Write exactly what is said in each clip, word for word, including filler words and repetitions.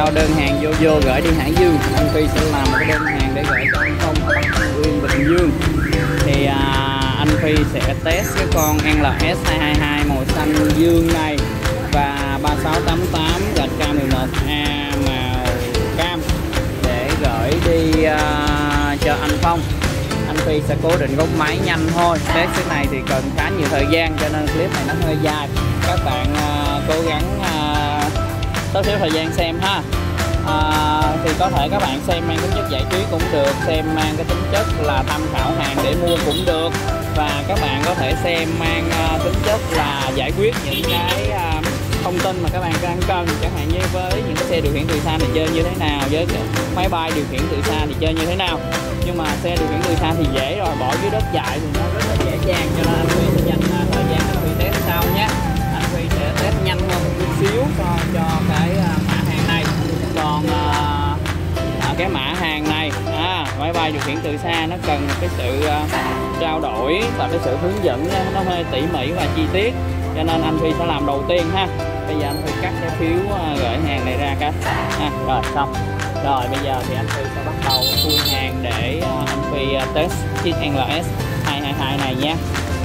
bao đơn hàng vô vô gửi đi Hải Dương. Anh Phi sẽ làm một cái đơn hàng để gửi cho anh Phong ở Bắc Tân Uyên, Bình Dương. Thì à, anh Phi sẽ test cái con N L S hai hai hai màu xanh dương này và ba sáu tám tám gạch K mười một A màu cam để gửi đi à, cho anh Phong. Anh Phi sẽ cố định gốc máy nhanh thôi. Test cái này thì cần khá nhiều thời gian cho nên clip này nó hơi dài. Các bạn à, cố gắng à, sắp xếp thời gian xem ha. À, thì có thể các bạn xem mang tính chất giải trí cũng được, xem mang cái tính chất là tham khảo hàng để mua cũng được, và các bạn có thể xem mang uh, tính chất là giải quyết những cái uh, thông tin mà các bạn đang cần, chẳng hạn như với những cái xe điều khiển từ xa thì chơi như thế nào, với máy bay điều khiển từ xa thì chơi như thế nào. Nhưng mà xe điều khiển từ xa thì dễ rồi, bỏ dưới đất chạy thì nó rất là dễ dàng, cho nên anh Phi sẽ dành uh, thời gian anh Phi test sau nhé. Anh Phi sẽ test nhanh hơn một chút xíu cho, cho cái uh, mã hàng này. Còn uh, cái mã hàng này à, máy bay điều khiển từ xa nó cần một cái sự uh, trao đổi và cái sự hướng dẫn nó hơi tỉ mỉ và chi tiết, cho nên anh Phi sẽ làm đầu tiên ha. Bây giờ anh Phi cắt cái phiếu uh, gửi hàng này ra cái à, rồi xong rồi. Bây giờ thì anh Phi sẽ bắt đầu khui hàng để uh, anh Phi uh, test chiếc N L S hai hai hai này nhé.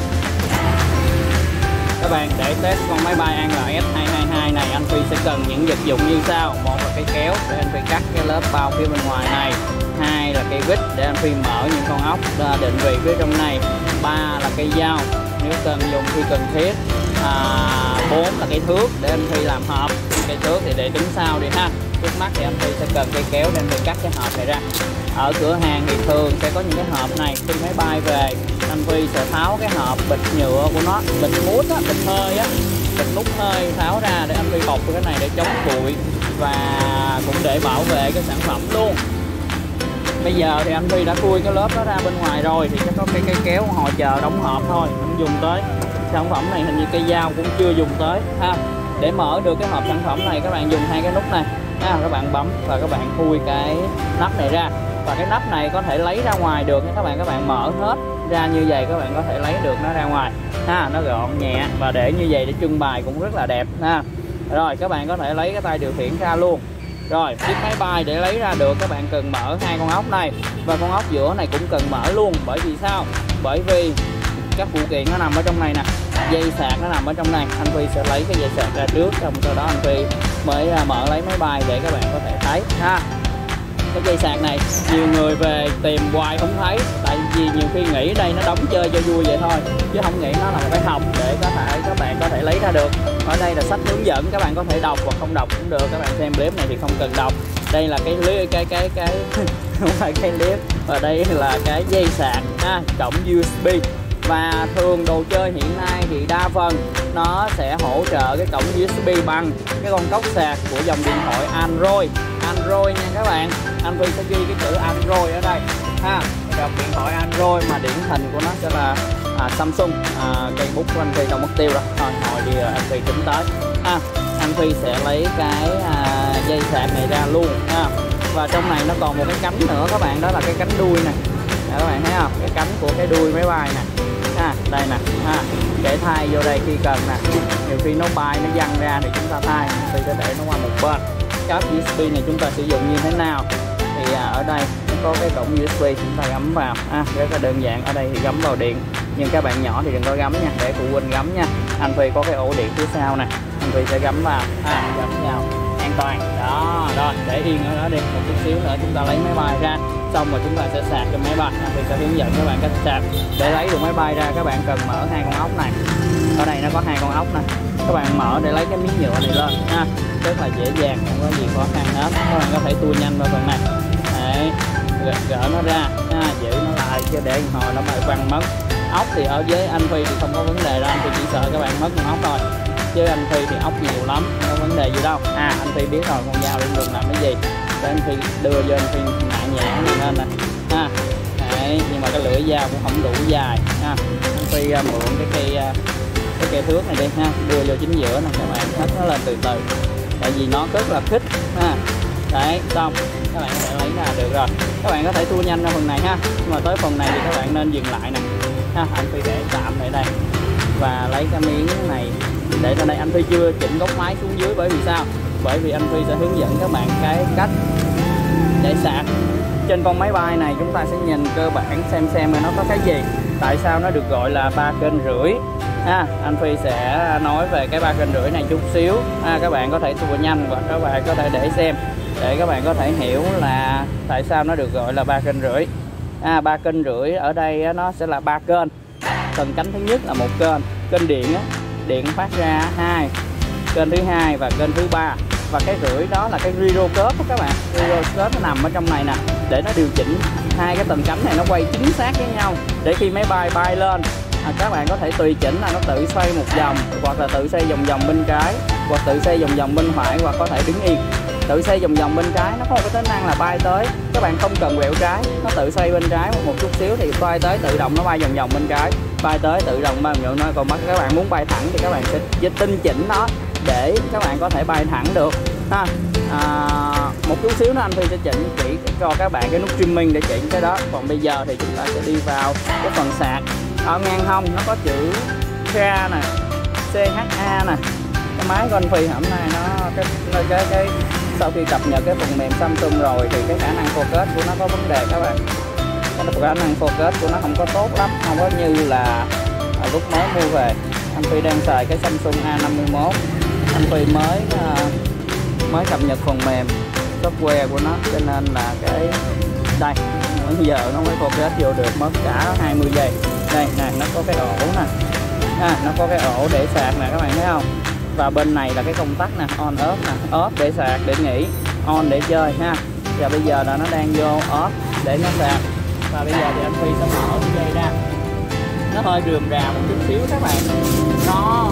Các bạn, để test con máy bay N L S hai hai hai này anh Phi sẽ cần những vật dụng như sau. Một là cây kéo để anh Phi cắt cái lớp bao phía bên ngoài này. Hai là cây vít để anh Phi mở những con ốc định vị phía trong này. Ba là cây dao nếu cần dùng khi cần thiết. À, bốn là cây thước để anh Phi làm hộp. Cây thước thì để tính sau đi ha. Trước mắt thì anh Phi sẽ cần cây kéo để anh Phi cắt cái hộp này ra. Ở cửa hàng thì thường sẽ có những cái hộp này, khi máy bay về anh Phi sẽ tháo cái hộp bịch nhựa của nó, bịch mút á, bịch hơi á, bịch nút hơi tháo ra để anh Phi bọc cái này để chống bụi và cũng để bảo vệ cái sản phẩm luôn. Bây giờ thì anh Phi đã khui cái lớp đó ra bên ngoài rồi thì chắc có cái cây kéo hồi chờ đóng hộp thôi, không dùng tới. Sản phẩm này hình như cây dao cũng chưa dùng tới ha. Để mở được cái hộp sản phẩm này các bạn dùng hai cái nút này ha, các bạn bấm và các bạn khui cái nắp này ra, và cái nắp này có thể lấy ra ngoài được nha các bạn. Các bạn mở hết ra như vậy các bạn có thể lấy được nó ra ngoài ha, nó gọn nhẹ và để như vậy để trưng bày cũng rất là đẹp ha. Rồi các bạn có thể lấy cái tay điều khiển ra luôn. Rồi chiếc máy bay để lấy ra được các bạn cần mở hai con ốc này, và con ốc giữa này cũng cần mở luôn. Bởi vì sao? Bởi vì các phụ kiện nó nằm ở trong này nè, dây sạc nó nằm ở trong này. Anh Phi sẽ lấy cái dây sạc ra trước, xong sau đó anh Phi mới mở lấy máy bay để các bạn có thể thấy ha. Cái dây sạc này nhiều người về tìm hoài không thấy, tại vì nhiều khi nghĩ đây nó đóng chơi cho vui vậy thôi, chứ không nghĩ nó là một cái hộp để có thể các bạn có thể lấy ra được. Ở đây là sách hướng dẫn, các bạn có thể đọc hoặc không đọc cũng được. Các bạn xem clip này thì không cần đọc. Đây là cái cái cái cái, cái không phải cái clip, và đây là cái dây sạc ha, cổng U S B. Và thường đồ chơi hiện nay thì đa phần nó sẽ hỗ trợ cái cổng U S B bằng cái con cốc sạc của dòng điện thoại Android. Android nha các bạn. Anh Phi sẽ ghi cái chữ Android ở đây ha. Dòng điện thoại Android mà điển hình của nó sẽ là à, Samsung. À, cây bút của anh Phi đâu mất tiêu rồi. Thôi hồi đi anh Phi tính tới ha. Anh Phi sẽ lấy cái à, dây sạc này ra luôn ha. Và trong này nó còn một cái cánh nữa các bạn, đó là cái cánh đuôi này. Đó, các bạn thấy không? Cái cánh của cái đuôi máy bay nè. Ha, đây nè ha, để thay vô đây khi cần nè. Nhiều khi nó bay nó văng ra thì chúng ta thay, thì sẽ để nó qua một bên. Cáp U S B này chúng ta sử dụng như thế nào thì à, ở đây nó có cái cổng U S B chúng ta gắm vào à, rất là đơn giản. Ở đây thì gắm vào điện, nhưng các bạn nhỏ thì đừng có gắm nha, để phụ huynh gắm nha. Anh Phi có cái ổ điện phía sau nè, anh Phi sẽ gắm vào à, gắm vào an toàn đó. Rồi để yên ở đó đi, một chút xíu nữa chúng ta lấy máy bay ra, xong rồi chúng ta sẽ sạc cho máy bay. Anh Phi sẽ hướng dẫn các bạn cách sạc. Để lấy được máy bay ra các bạn cần mở hai con ốc này. Ở đây nó có hai con ốc này, các bạn mở để lấy cái miếng nhựa này lên ha, rất là dễ dàng, không có gì khó khăn hết. Các bạn có thể tua nhanh vào phần này. Đấy, gỡ nó ra ha, giữ nó lại chứ để hồi nó bị văng mất. Ốc thì ở với anh Phi thì không có vấn đề đâu, anh Phi chỉ sợ các bạn mất con ốc thôi, chứ anh Phi thì ốc nhiều lắm, không có vấn đề gì đâu. À anh Phi biết rồi, con dao đừng làm cái gì, để anh Phi đưa vô anh Phi nhẹ nhàng lên nè ha. Đấy, nhưng mà cái lưỡi dao cũng không đủ dài ha. Anh Phi uh, mượn cái cây uh, cái cây thước này đi ha, đưa vô chính giữa nè các bạn, hết nó lên từ từ, tại vì nó rất là khích ha. Đấy, xong các bạn có thể lấy ra được rồi. Các bạn có thể tua nhanh ra phần này ha, nhưng mà tới phần này thì các bạn nên dừng lại nè ha. Anh Phi để tạm lại đây và lấy cái miếng này để trên đây. Anh Phi chưa chỉnh góc máy xuống dưới, bởi vì sao? bởi vì anh Phi sẽ hướng dẫn các bạn cái cách để sạc. Trên con máy bay này chúng ta sẽ nhìn cơ bản xem xem nó có cái gì, tại sao nó được gọi là ba kênh rưỡi. À, anh Phi sẽ nói về cái ba kênh rưỡi này chút xíu. À, các bạn có thể tua nhanh và các bạn có thể để xem để các bạn có thể hiểu là tại sao nó được gọi là ba kênh rưỡi. À, ba kênh rưỡi ở đây nó sẽ là ba kênh. Tầng cánh thứ nhất là một kênh, kênh điện á, điện phát ra hai, kênh thứ hai và kênh thứ ba. Và cái rưỡi đó là cái gyroscope các bạn. Gyroscope nó nằm ở trong này nè, để nó điều chỉnh hai cái tầng cánh này nó quay chính xác với nhau, để khi máy bay bay lên à, các bạn có thể tùy chỉnh là nó tự xoay một vòng, hoặc là tự xoay vòng vòng bên trái, hoặc tự xoay vòng vòng bên phải, hoặc có thể đứng yên. Tự xoay vòng vòng bên trái nó có một cái tính năng là bay tới, các bạn không cần quẹo trái, nó tự xoay bên trái một chút xíu thì bay tới tự động nó bay vòng vòng bên trái, bay tới tự động bay vòng vòng. Còn bắt các bạn muốn bay thẳng thì các bạn sẽ tinh chỉnh nó để các bạn có thể bay thẳng được ha. À, một chút xíu nữa anh Phi sẽ chỉnh chỉ cho các bạn cái nút trimming để chỉnh cái đó. Còn bây giờ thì chúng ta sẽ đi vào cái phần sạc. Ở ngang hông nó có chữ ca nè, xê hát a nè. Cái máy của anh Phi hôm nay nó cái cái cái sau khi cập nhật cái phần mềm Samsung rồi thì cái khả năng focus của nó có vấn đề các bạn. Cái khả năng focus của nó không có tốt lắm, không có như là lúc mới mua về. Anh Phi đang xài cái Samsung A năm mươi mốt. Anh Phi mới uh, mới cập nhật phần mềm software của nó, cho nên là cái đây bây giờ nó mới focus vô được, mất cả hai mươi giây. Đây nè, nó có cái ổ nè, à, nó có cái ổ để sạc nè các bạn thấy không. Và bên này là cái công tắc nè, on off nè, off để sạc để nghỉ, on để chơi ha. Và bây giờ là nó đang vô off để nó sạc. Và bây giờ thì anh Phi sẽ mở cái dây ra. Nó hơi rườm rà một chút xíu các bạn. Nó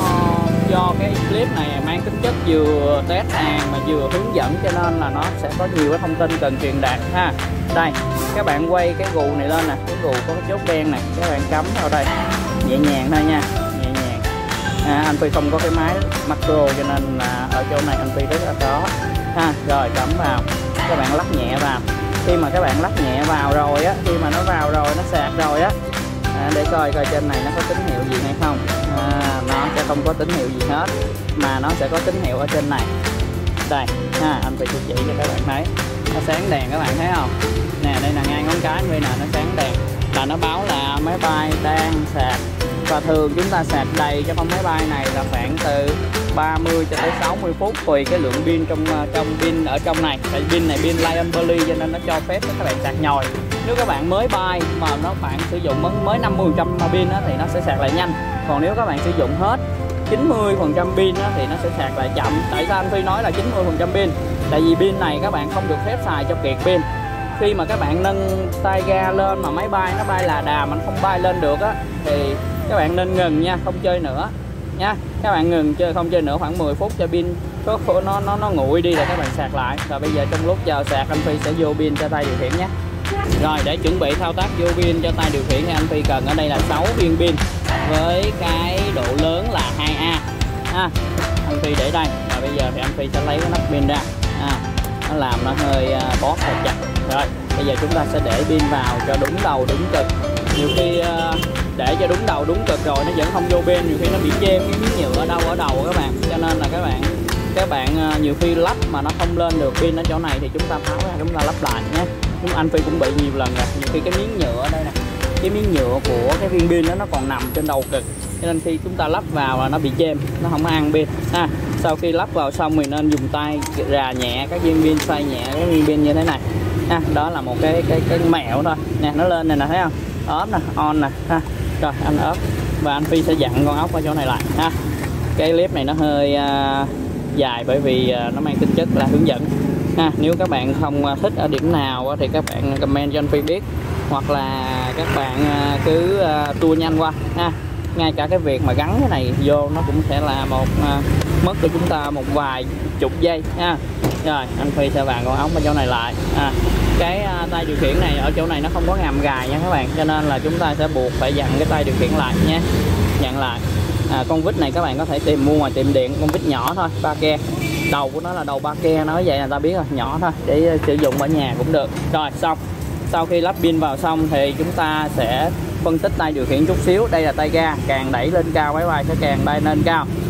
do cái clip này mang tính chất vừa test hàng mà vừa hướng dẫn, cho nên là nó sẽ có nhiều cái thông tin cần truyền đạt ha. Đây, các bạn quay cái gù này lên nè, cái gù có cái chốt đen này, các bạn cắm vào đây nhẹ nhàng thôi nha, nhẹ nhàng. À, anh Phi không có cái máy macro cho nên là ở chỗ này anh Phi rất là khó ha. Rồi cắm vào, các bạn lắc nhẹ vào. Khi mà các bạn lắc nhẹ vào rồi á, khi mà nó vào rồi, nó sạc rồi á, à, để coi coi trên này nó có tín hiệu gì hay không. À, nó sẽ không có tín hiệu gì hết, mà nó sẽ có tín hiệu ở trên này. Đây ha, anh Phi chỉ cho các bạn thấy, nó sáng đèn các bạn thấy không nè. Đây là ngay ngón cái đây nè, nó sáng đèn là nó báo là máy bay đang sạc. Và thường chúng ta sạc đầy cho con máy bay này là khoảng từ ba mươi cho tới sáu mươi phút, tùy cái lượng pin trong trong pin ở trong này. Tại pin này pin Lion Poly cho nên nó cho phép các bạn sạc nhồi. Nếu các bạn mới bay mà nó bạn sử dụng mới năm mươi phần trăm pin thì nó sẽ sạc lại nhanh. Còn nếu các bạn sử dụng hết chín mươi phần trăm pin thì nó sẽ sạc lại chậm. Tại sao anh Phi nói là chín mươi phần trăm pin? Tại vì pin này các bạn không được phép xài cho kiệt pin. Khi mà các bạn nâng tay ga lên mà máy bay nó bay là đà mà nó không bay lên được á, thì các bạn nên ngừng nha, không chơi nữa nha. Các bạn ngừng chơi, không chơi nữa khoảng mười phút cho pin có nó nó nó nguội đi rồi các bạn sạc lại. Rồi bây giờ trong lúc chờ sạc anh Phi sẽ vô pin cho tay điều khiển nhé. Rồi để chuẩn bị thao tác vô pin cho tay điều khiển thì anh Phi cần ở đây là sáu viên pin với cái độ lớn là hai A ha. Anh Phi để đây. Và bây giờ thì anh Phi sẽ lấy cái nắp pin ra. À, nó làm nó hơi bóp hơi chặt. Rồi bây giờ chúng ta sẽ để pin vào cho đúng đầu đúng cực. Nhiều khi để cho đúng đầu đúng cực rồi nó vẫn không vô pin, nhiều khi nó bị chêm cái miếng nhựa ở đâu ở đầu các bạn. Cho nên là các bạn các bạn nhiều khi lắp mà nó không lên được pin ở chỗ này thì chúng ta tháo ra, chúng ta lắp lại nhé. Nhưng anh Phi cũng bị nhiều lần rồi, nhiều khi cái miếng nhựa ở đây nè, cái miếng nhựa của cái viên pin đó nó còn nằm trên đầu cực, cho nên khi chúng ta lắp vào là nó bị chêm, nó không ăn pin ha. Sau khi lắp vào xong thì nên dùng tay rà nhẹ các viên pin, xoay nhẹ cái viên pin như thế này ha. Đó là một cái cái cái mẹo thôi nè, nó lên này nè, thấy không, off nè, on nè ha. Rồi anh off và anh Phi sẽ dặn con ốc ở chỗ này lại ha. Cái clip này nó hơi uh, dài bởi vì uh, nó mang tính chất là hướng dẫn ha. Nếu các bạn không thích ở điểm nào thì các bạn comment cho anh Phi biết, hoặc là các bạn cứ uh, tua nhanh qua ha. Ngay cả cái việc mà gắn cái này vô nó cũng sẽ là một uh, mất cho chúng ta một vài chục giây ha. Rồi anh Phi sẽ vặn con ốc ở chỗ này lại ha. Cái uh, tay điều khiển này ở chỗ này nó không có ngàm gài nha các bạn, cho nên là chúng ta sẽ buộc phải dặn cái tay điều khiển lại nhé, dặn lại. À, con vít này các bạn có thể tìm mua ngoài tiệm điện, con vít nhỏ thôi, ba ke. Đầu của nó là đầu ba ke, nói vậy là ta biết rồi, nhỏ thôi để sử dụng ở nhà cũng được. Rồi xong, sau khi lắp pin vào xong thì chúng ta sẽ phân tích tay điều khiển chút xíu. Đây là tay ga, càng đẩy lên cao máy bay sẽ càng bay lên cao.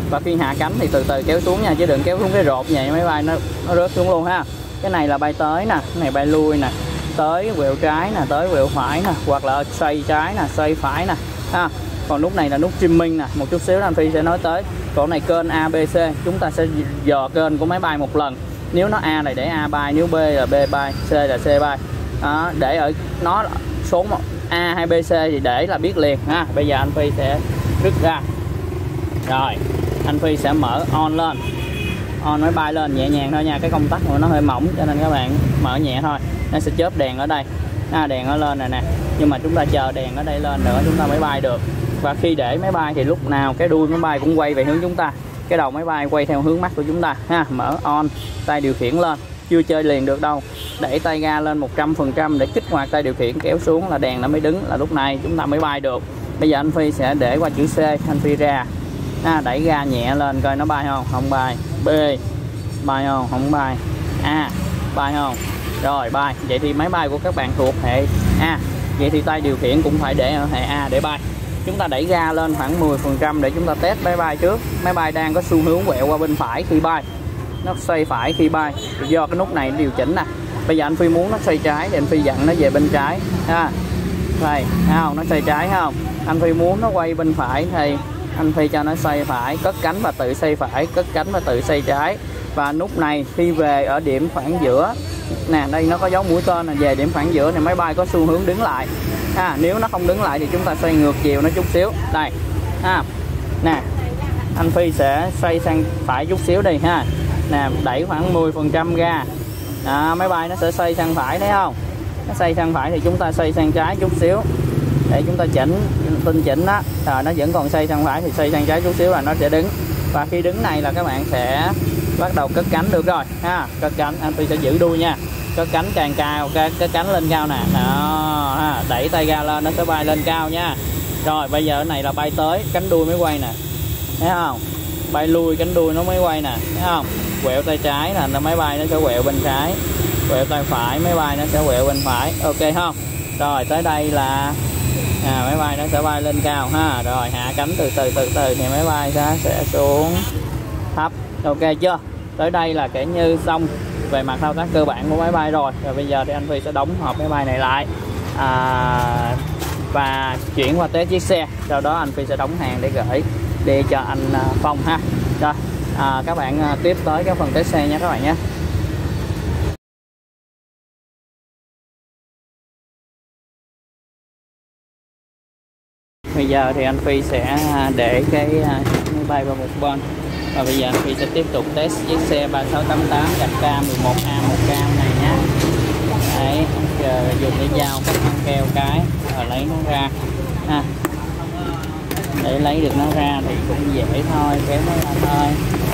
Và khi hạ cánh thì từ từ kéo xuống nha, chứ đừng kéo xuống cái rột vậy máy bay nó, nó rớt xuống luôn ha. Cái này là bay tới nè, cái này bay lui nè, tới quẹo trái nè, tới quẹo phải nè, hoặc là xoay trái nè, xoay phải nè ha. Còn nút này là nút trimming nè, một chút xíu anh Phi sẽ nói tới. Còn này kênh A B C, chúng ta sẽ dò kênh của máy bay một lần. Nếu nó A này để A bay, nếu B là B bay, C là C bay. Đó, để ở nó số A hay B C thì để là biết liền ha. Bây giờ anh Phi sẽ đứt ra. Rồi, anh Phi sẽ mở on lên. On máy bay lên nhẹ nhàng thôi nha, cái công tắc của nó hơi mỏng cho nên các bạn mở nhẹ thôi. Nó sẽ chớp đèn ở đây. À, đèn nó lên này nè. Nhưng mà chúng ta chờ đèn ở đây lên nữa chúng ta mới bay được. Và khi để máy bay thì lúc nào cái đuôi máy bay cũng quay về hướng chúng ta, cái đầu máy bay quay theo hướng mắt của chúng ta ha. Mở on, tay điều khiển lên, chưa chơi liền được đâu, đẩy tay ga lên một trăm phần trăm để kích hoạt tay điều khiển, kéo xuống là đèn nó mới đứng, là lúc này chúng ta mới bay được. Bây giờ anh Phi sẽ để qua chữ C, anh Phi ra à, đẩy ga nhẹ lên coi nó bay không, không bay. B, bay không, không bay. A, bay không, rồi bay. Vậy thì máy bay của các bạn thuộc hệ A, vậy thì tay điều khiển cũng phải để ở hệ A để bay. Chúng ta đẩy ga lên khoảng mười phần trăm để chúng ta test máy bay trước. Máy bay đang có xu hướng quẹo qua bên phải khi bay, nó xoay phải khi bay, do cái nút này điều chỉnh nè. Bây giờ anh Phi muốn nó xoay trái thì anh Phi dặn nó về bên trái ha. Đây, thấy không, nó xoay trái không. Anh Phi muốn nó quay bên phải thì anh Phi cho nó xoay phải, cất cánh và tự xoay phải, cất cánh và tự xoay trái. Và nút này khi về ở điểm khoảng giữa nè, đây nó có dấu mũi tên là về điểm khoảng giữa này, máy bay có xu hướng đứng lại ha. Nếu nó không đứng lại thì chúng ta xoay ngược chiều nó chút xíu đây ha. Nè, anh Phi sẽ xoay sang phải chút xíu đi ha. Nè, đẩy khoảng mười phần trăm ga à, máy bay nó sẽ xoay sang phải, thấy không, nó xoay sang phải thì chúng ta xoay sang trái chút xíu để chúng ta chỉnh tinh chỉnh đó. Rồi nó vẫn còn xoay sang phải thì xoay sang trái chút xíu là nó sẽ đứng. Và khi đứng này là các bạn sẽ bắt đầu cất cánh được rồi ha. Cất cánh, anh Phi sẽ giữ đuôi nha, cất cánh càng cao, cất cánh lên cao nè đó ha. Đẩy tay ga lên nó sẽ bay lên cao nha. Rồi bây giờ cái này là bay tới, cánh đuôi mới quay nè, thấy không, bay lui cánh đuôi nó mới quay nè, thấy không. Quẹo tay trái là máy bay nó sẽ quẹo bên trái, quẹo tay phải máy bay nó sẽ quẹo bên phải, ok không. Rồi tới đây là à, máy bay nó sẽ bay lên cao ha. Rồi hạ cánh từ từ từ từ thì máy bay sẽ, sẽ xuống thấp, ok chưa. Tới đây là kể như xong về mặt thao tác cơ bản của máy bay rồi. Rồi bây giờ thì anh Phi sẽ đóng hộp máy bay này lại à, và chuyển qua test chiếc xe. Sau đó anh Phi sẽ đóng hàng để gửi đi cho anh Phong ha. Rồi à, các bạn tiếp tới cái phần test xe nha các bạn nhé. Bây giờ thì anh Phi sẽ để cái máy bay vào một bên. Và bây giờ anh Phi sẽ tiếp tục test chiếc xe ba sáu tám tám K mười một A một K này nha. Đấy, giờ dùng để dao cắt băng keo cái rồi lấy nó ra ha. Để lấy được nó ra thì cũng dễ thôi, kéo nó ra thôi.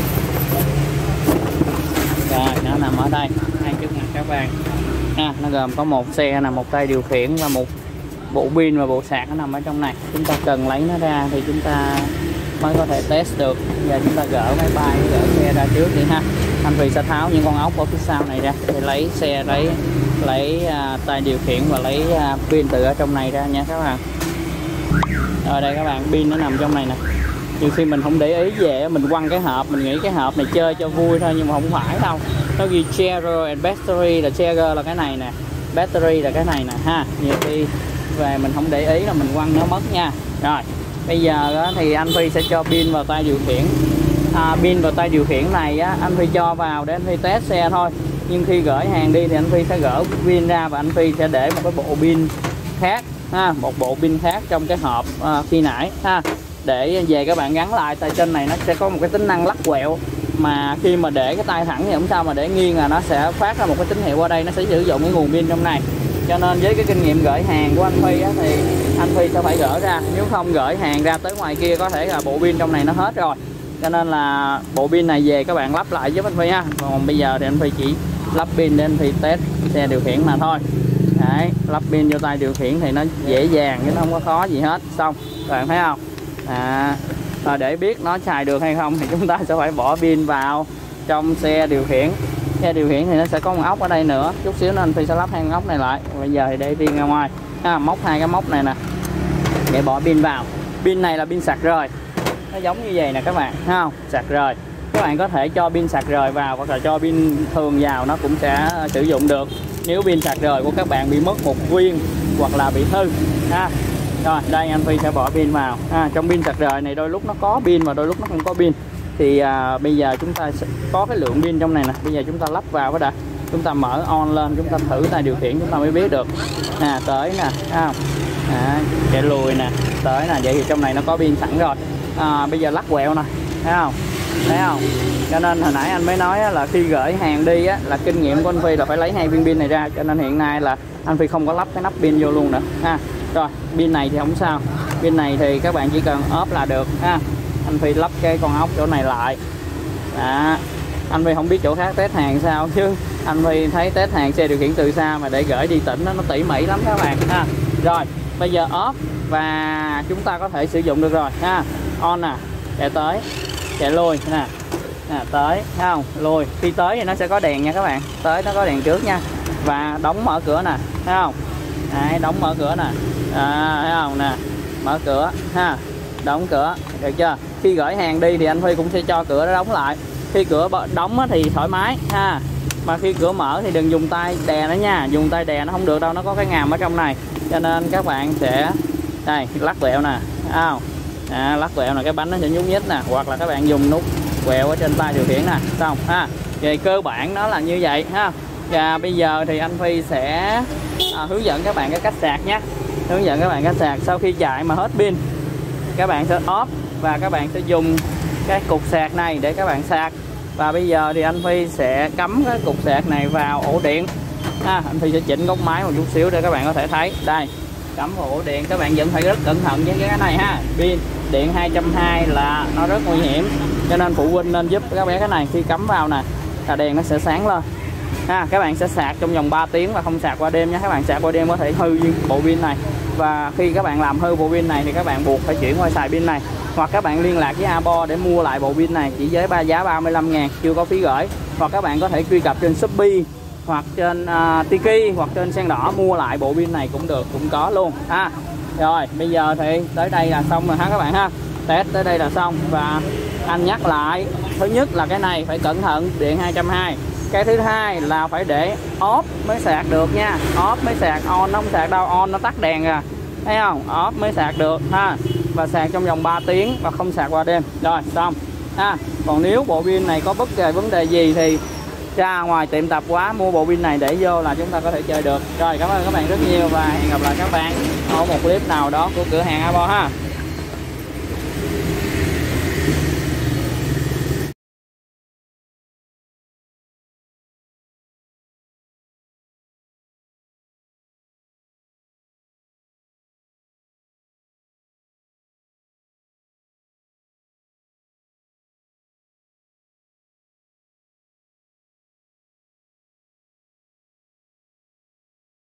Rồi nó nằm ở đây ngay trước mặt các bạn ha. Nó gồm có một xe là một tay điều khiển và một bộ pin và bộ sạc nó nằm ở trong này. Chúng ta cần lấy nó ra thì chúng ta mới có thể test được. Giờ chúng ta gỡ máy bay, gỡ xe ra trước đi ha. Anh Phi sẽ tháo những con ốc ở phía sau này ra để lấy xe, lấy lấy uh, tay điều khiển và lấy uh, pin từ ở trong này ra nha các bạn. Rồi đây các bạn, pin nó nằm trong này nè. Nhiều khi mình không để ý về mình quăng cái hộp, mình nghĩ cái hộp này chơi cho vui thôi nhưng mà không phải đâu. Nó ghi charger and battery, là charger là cái này nè, battery là cái này nè ha. Nhiều khi về mình không để ý là mình quăng nó mất nha. Rồi bây giờ đó, thì anh Phi sẽ cho pin vào tay điều khiển. à, pin vào tay điều khiển này á, anh Phi cho vào để anh Phi test xe thôi. Nhưng khi gửi hàng đi thì anh Phi sẽ gỡ pin ra và anh Phi sẽ để một cái bộ pin khác ha, một bộ pin khác trong cái hộp à, khi nãy ha, để về các bạn gắn lại. Tại trên này nó sẽ có một cái tính năng lắc quẹo, mà khi mà để cái tay thẳng thì không sao, mà để nghiêng là nó sẽ phát ra một cái tín hiệu qua đây, nó sẽ sử dụng cái nguồn pin trong này. Cho nên với cái kinh nghiệm gửi hàng của anh Phi á, thì anh Phi sẽ phải gỡ ra, nếu không gửi hàng ra tới ngoài kia có thể là bộ pin trong này nó hết rồi. Cho nên là bộ pin này về các bạn lắp lại giúp anh Phi ha. Còn bây giờ thì anh Phi chỉ lắp pin để anh Phi test xe điều khiển mà thôi. Đấy, lắp pin vô tay điều khiển thì nó dễ dàng chứ nó không có khó gì hết. Xong, các bạn thấy không? À, rồi để biết nó xài được hay không thì chúng ta sẽ phải bỏ pin vào trong xe điều khiển. Xe điều khiển thì nó sẽ có một ốc ở đây nữa, chút xíu nữa anh Phi sẽ lắp hai con ốc này lại. Bây giờ thì để pin ra ngoài ha, móc hai cái móc này nè để bỏ pin vào. Pin này là pin sạc rời nó giống như vậy nè các bạn, thấy không? Sạc rời, các bạn có thể cho pin sạc rời vào hoặc là cho pin thường vào, nó cũng sẽ sử dụng được nếu pin sạc rời của các bạn bị mất một viên hoặc là bị hư ha. Rồi đây anh Phi sẽ bỏ pin vào ha. Trong pin sạc rời này đôi lúc nó có pin và đôi lúc nó không có pin, thì à, bây giờ chúng ta sẽ có cái lượng pin trong này nè, bây giờ chúng ta lắp vào cái đã, chúng ta mở on lên, chúng ta thử tay điều khiển chúng ta mới biết được nè, tới nè, thấy không? À, chạy lùi nè, tới nè, vậy thì trong này nó có pin sẵn rồi. À, bây giờ lắc quẹo nè, thấy không? Thấy không? Cho nên hồi nãy anh mới nói là khi gửi hàng đi á, là kinh nghiệm của anh Phi là phải lấy hai viên pin này ra, cho nên hiện nay là anh Phi không có lắp cái nắp pin vô luôn nữa ha. Rồi pin này thì không sao, pin này thì các bạn chỉ cần ốp là được ha. Anh Phi lắp cái con ốc chỗ này lại. Đó. Anh Phi không biết chỗ khác test hàng sao, chứ anh Phi thấy test hàng xe điều khiển từ xa mà để gửi đi tỉnh đó, nó tỉ mỉ lắm các bạn ha. Rồi bây giờ ốp và chúng ta có thể sử dụng được rồi ha. On nè, chạy tới, chạy lui nè, nè tới, thấy không? Lùi, khi tới thì nó sẽ có đèn nha các bạn, tới nó có đèn trước nha. Và đóng mở cửa nè, thấy không? Đấy, đóng mở cửa nè, à, thấy không nè, mở cửa ha, đóng cửa, được chưa? Khi gửi hàng đi thì anh Phi cũng sẽ cho cửa nó đóng lại. Khi cửa đóng thì thoải mái ha, mà khi cửa mở thì đừng dùng tay đè nó nha, dùng tay đè nó không được đâu, nó có cái ngàm ở trong này, cho nên các bạn sẽ đây lắc quẹo nè, thấy không? À, lắc quẹo là cái bánh nó sẽ nhúc nhích nè, hoặc là các bạn dùng nút quẹo ở trên tay điều khiển nè, xong ha. Về cơ bản nó là như vậy ha. Và bây giờ thì anh Phi sẽ à, hướng dẫn các bạn cái cách sạc nhé, hướng dẫn các bạn cách sạc. Sau khi chạy mà hết pin, các bạn sẽ off và các bạn sẽ dùng cái cục sạc này để các bạn sạc. Và bây giờ thì anh Phi sẽ cắm cái cục sạc này vào ổ điện ha. Anh Phi sẽ chỉnh góc máy một chút xíu để các bạn có thể thấy. Đây, cắm vào ổ điện, các bạn vẫn phải rất cẩn thận với cái này ha. Pin điện hai trăm hai mươi là nó rất nguy hiểm, cho nên phụ huynh nên giúp các bé cái này. Khi cắm vào nè là đèn nó sẽ sáng lên ha. Các bạn sẽ sạc trong vòng ba tiếng và không sạc qua đêm nhé. Các bạn sạc qua đêm có thể hư bộ pin này, và khi các bạn làm hư bộ pin này thì các bạn buộc phải chuyển qua xài pin này, hoặc các bạn liên lạc với a bo để mua lại bộ pin này chỉ với ba giá ba mươi lăm ngàn, chưa có phí gửi. Hoặc các bạn có thể truy cập trên Shopee hoặc trên uh, Tiki hoặc trên Sen Đỏ mua lại bộ pin này cũng được, cũng có luôn ha. Rồi bây giờ thì tới đây là xong rồi ha các bạn ha. Test tới đây là xong, và anh nhắc lại, thứ nhất là cái này phải cẩn thận, điện hai trăm hai mươi. Cái thứ hai là phải để off mới sạc được nha, off mới sạc, on nó không sạc đâu, on nó tắt đèn à, thấy không? Off mới sạc được ha. Và sạc trong vòng ba tiếng và không sạc qua đêm. Rồi xong ha. Còn nếu bộ pin này có bất kỳ vấn đề gì thì ra ngoài tiệm tạp hóa mua bộ pin này để vô là chúng ta có thể chơi được. Rồi cảm ơn các bạn rất nhiều và hẹn gặp lại các bạn ở một clip nào đó của cửa hàng a bo ha.